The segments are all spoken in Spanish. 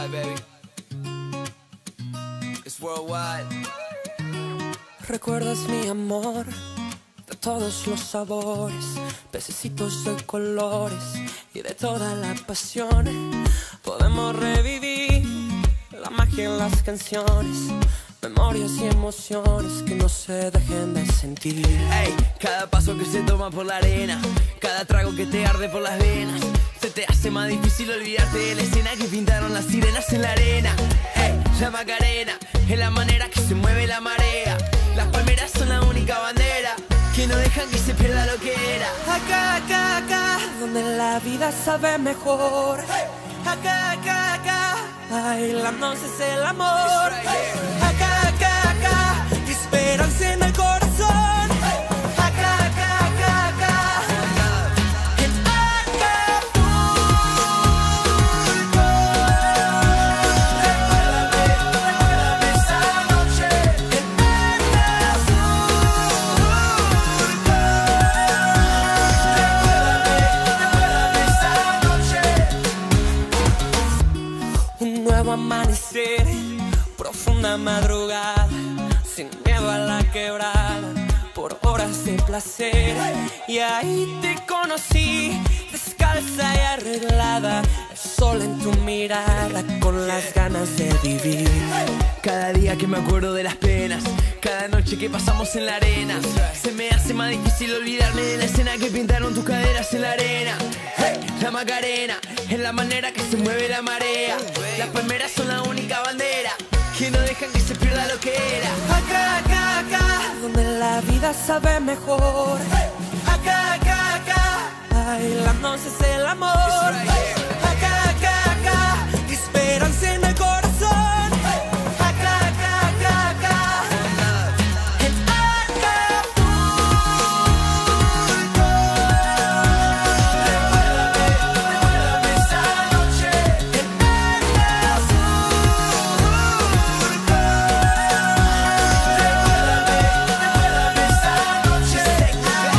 worldwide, baby. It's worldwide. Recuerdas mi amor de todos los sabores, pececitos de colores y de toda la pasión. Podemos revivir la magia en las canciones, memorias y emociones que no se dejen de sentir. Ey, cada paso que se toma por la arena, cada trago que te arde por las venas, se te hace más difícil olvidarte de la escena que pintaron las sirenas en la arena. Ey, la Macarena es la manera que se mueve la marea. Las palmeras son la única bandera que no dejan que se pierda lo que era. Acá, acá, acá, donde la vida sabe mejor. Acá, acá, acá, bailándonos es el amor. Acá, acá, acá, esperanza en el corazón. Acá, acá, acá, acá, en Acapulco. Recuérdame esa noche en un nuevo amanecer, profunda madrugada, sin miedo a la quebrada, por horas de placer. Y ahí te conocí, descalza y arreglada, el sol en tu mirada, con las ganas de vivir. Cada día que me acuerdo de las penas, cada noche que pasamos en la arena, se me hace más difícil olvidarme de la escena que pintaron tus caderas en la arena. Hey, la Macarena es la manera que se mueve la marea. Las palmeras son la única bandera que no dejan que se pierda lo que era. Acá, acá, acá, donde la vida sabe mejor. Acá, acá, acá, bailándonos es el amor. Acá, acá, acá, esperanza en el corazón. Acá, acá, acá, acá, en Acapulco. Recuérdame esa noche en Recuérdame esa noche en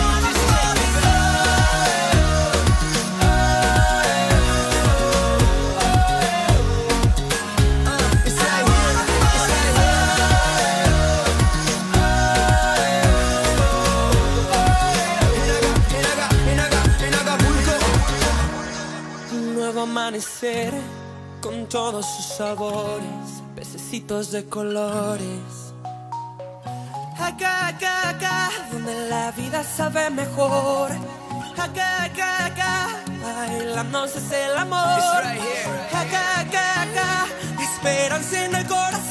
un nuevo amanecer con todos sus sabores, pececitos de colores. Acá, acá, acá, donde la vida sabe mejor. Acá, acá, acá, bailándonos es el amor. Acá, acá, acá, esperanza en el corazón.